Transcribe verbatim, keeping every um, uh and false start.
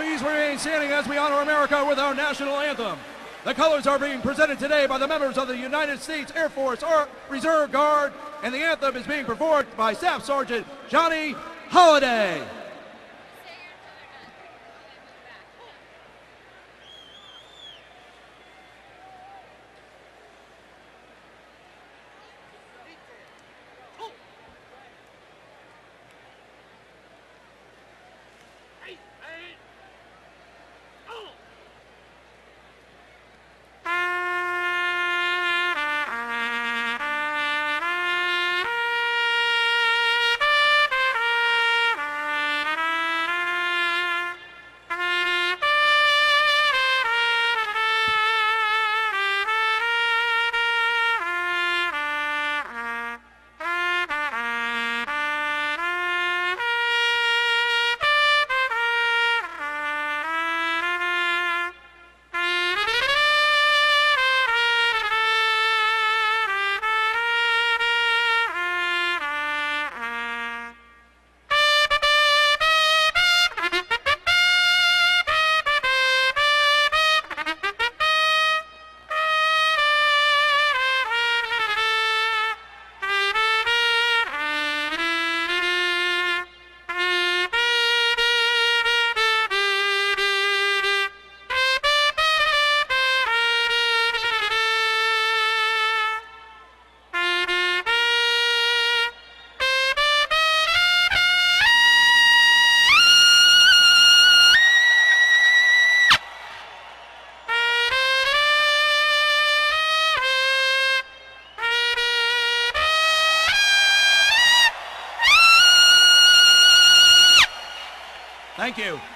Please remain standing as we honor America with our national anthem. The colors are being presented today by the members of the United States Air Force Reserve Guard, and the anthem is being performed by Staff Sergeant Johnny Holliday. Thank you.